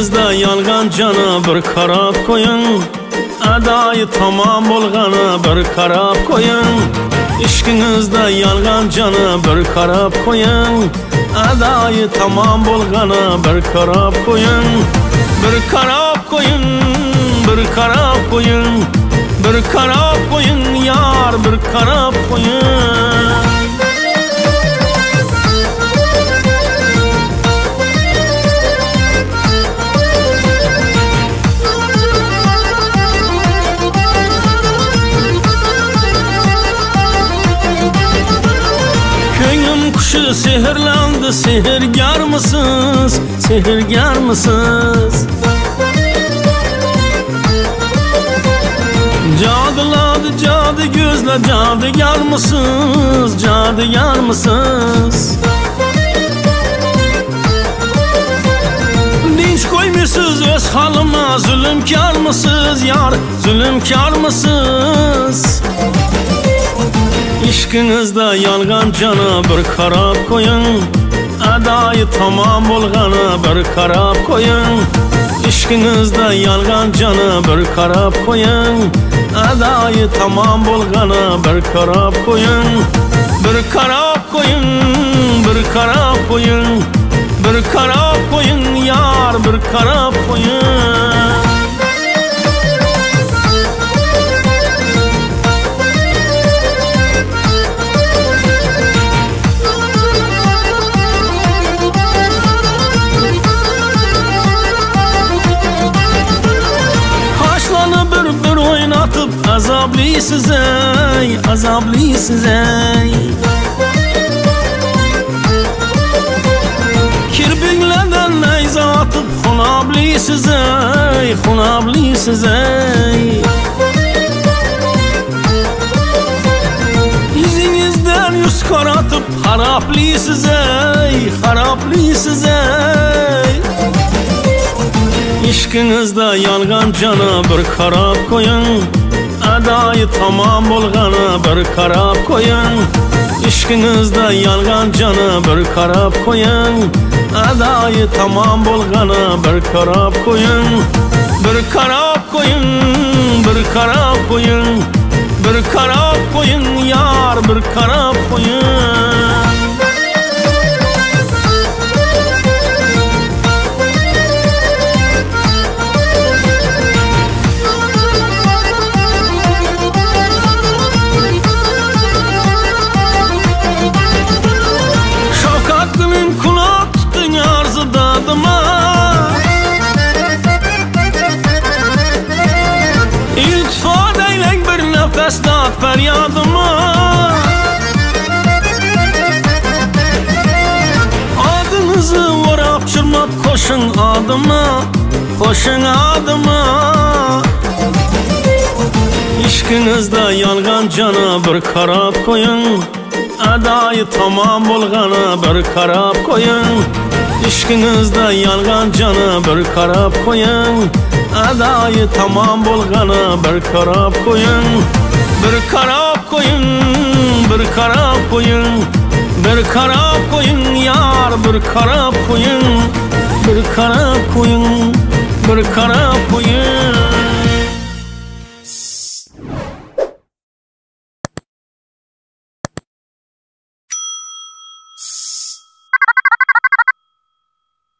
İşkinizde yalgan cana bir karab koyun, adayı tamam bolgana bir karab koyun. İşkinizde yalgan cana bir karab koyun, adayı tamam bolgana bir karab koyun. Bir karab koyun, bir karab koyun, bir karab koyun yar, bir karab koyun. Köngüm kuşu sehirlendi, sehirgar mısınız, sehirgar mısınız? Cadıladı cadı gözle, cadıgar mısınız, cadıgar mısınız? Dinç koymuşsuz öz halıma, zulümkar mısınız yar, zulümkar mısınız? İşkinizde yalgan cana bir karab koyun, adayı tamam bolgana bir karab koyun. İşkinizde yalgan cana bir karab koyun, adayı tamam bolgana bir karab koyun. Bir karab koyun, bir karab koyun, bir karab koyun yar, bir karab koyun. Azablısız ey, azablısız ey. Kirpiklerden neyze atıp xunablısız ey, xunablısız ey. Yüzünüzden yüz karatıp haraplısız ey, haraplısız ey. İşkinizde yalgan cana bir karab koyun, adayı tamam bolgana bir karab koyun. İşkinizde yalgan cana bir karab koyun, adayı tamam bolgana bir karab koyun. Bir karab koyun, bir karab koyun, bir karab koyun yar, bir karab koyun. İltifat eylen bir nefes dağıt feryadıma. Adınızı varap çırmap koşun adıma, koşun adıma. İşkinizde yalgan cana bir karab koyun, adayı tamam bolgana bir karab koyun. İşkinizde yalgan cana bir karab koyun, adayı tamam bolgana bir karab koyun. Bir karab koyun, bir karab koyun, bir karab koyun yar, bir karab koyun, bir karab koyun, bir karab koyun.